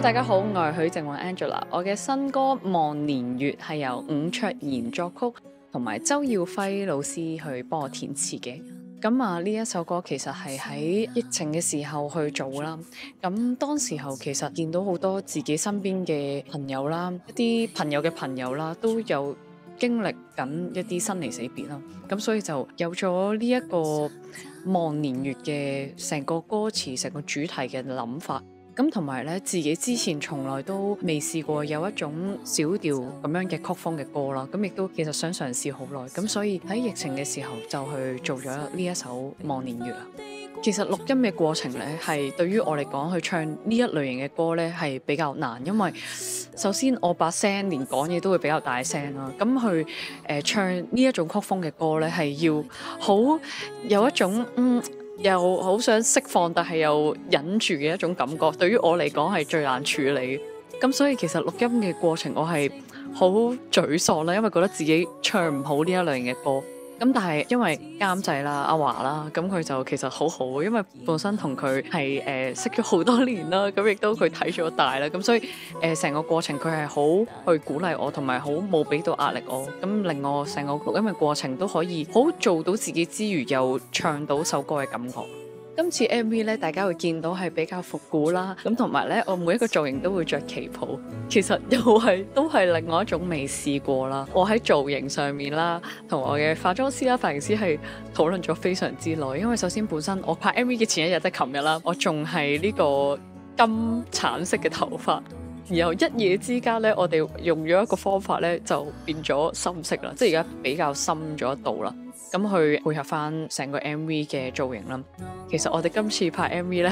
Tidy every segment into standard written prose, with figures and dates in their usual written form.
大家好，我係許靜雯 Angela。我嘅新歌《望年月》係由伍卓賢作曲，同埋周耀輝老師去幫我填詞嘅。咁呢一首歌其實係喺疫情嘅時候去做啦。咁當時候其實見到好多自己身邊嘅朋友啦，一啲朋友嘅朋友啦，都有經歷緊一啲生離死別啦。咁所以就有咗呢一個望年月嘅成個歌詞、成個主題嘅諗法。咁同埋咧，自己之前從來都未試過有一種小調咁樣嘅曲風嘅歌啦。咁亦都其實想嘗試好耐。咁所以喺疫情嘅時候就去做咗呢一首《望年月》啊。其實錄音嘅過程咧，係對於我嚟講去唱呢一類型嘅歌咧係比較難，因為首先我把聲連講嘢都會比較大聲啦。咁去唱呢一種曲風嘅歌咧，係要好有一種又好想釋放，但係又忍住嘅一種感覺，對於我嚟講係最難處理。咁所以其實錄音嘅過程我係好沮喪啦，因為覺得自己唱唔好呢一類型嘅歌。咁但係因為監製啦，阿華啦，咁佢就其實好好，因為本身同佢係識咗好多年啦，咁亦都佢睇咗大啦，咁所以成個過程佢係好去鼓勵我，同埋好冇俾到壓力我，咁令我成個錄音嘅過程都可以好做到自己之餘，又唱到首歌嘅感覺。今次 MV 咧，大家會見到係比較復古啦，咁同埋咧，我每一個造型都會着旗袍，其實都係另外一種未試過啦。我喺造型上面啦，同我嘅化妝師啦、髮型師係討論咗非常之耐，因為首先本身我拍 MV 嘅前一日即係琴日啦，我仲係呢個金橙色嘅頭髮，然後一夜之間咧，我哋用咗一個方法咧，就變咗深色啦，即係而家比較深咗一度啦。咁去配合翻成個 MV 嘅造型啦。其實我哋今次拍 MV 咧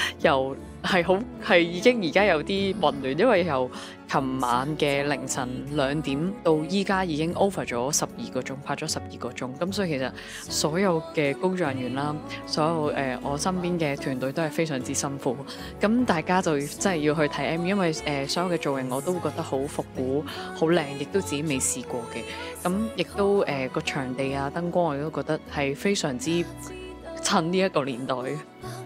係已經而家有啲混亂，因為由琴晚嘅凌晨2點到依家已經 over 咗12個鐘，拍咗12個鐘。咁所以其實所有嘅工作人員啦，所有我身邊嘅團隊都係非常之辛苦。咁大家就真係要去睇 MV，因為所有嘅造型我都會覺得好復古、好靚，亦都自己未試過嘅。咁亦都個場地啊、燈光我都覺得係非常之襯呢一個年代嘅。